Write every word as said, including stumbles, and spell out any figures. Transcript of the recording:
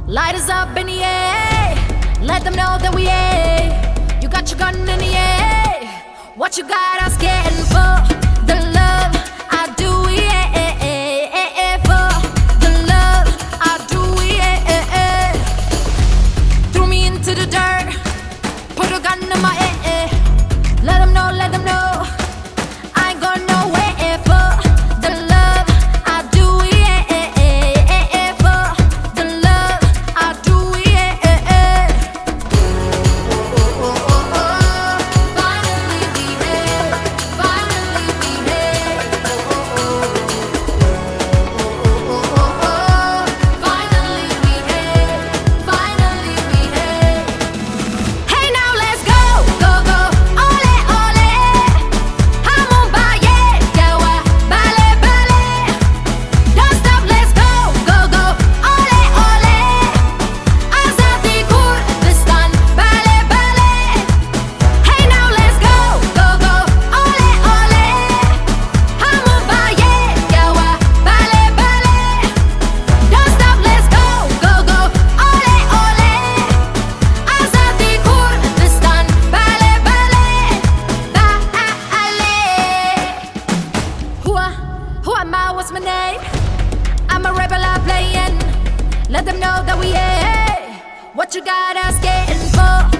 Light us up in the air, let them know that we air. You got your gun in the air, what you got us getting for the love I do, yeah, for the love I do, yeah. Threw me into the dirt, put a gun in my ear. Let them know, let them know I ain't going nowhere for the love I do, yeah, for the love I do, yeah. Finally we here, finally we here. Finally we here, finally we here. Hey now let's go, go, go, olee, olee. Hamo, yekawa, bale, bale. Don't stop, let's go, go, go, olee, olee. Azadi Kurdistan, bale, bale. Hey now let's go, go, go, olee, olee. Hamo, yekawa, bale, bale. Don't stop, let's go, go, go, olee, olee. Azadi Kurdistan, bale, bale, bale. Who, who am I? What's my name? I'm a rebel, I'm playing. Let them know that we ain't what you got us getting for.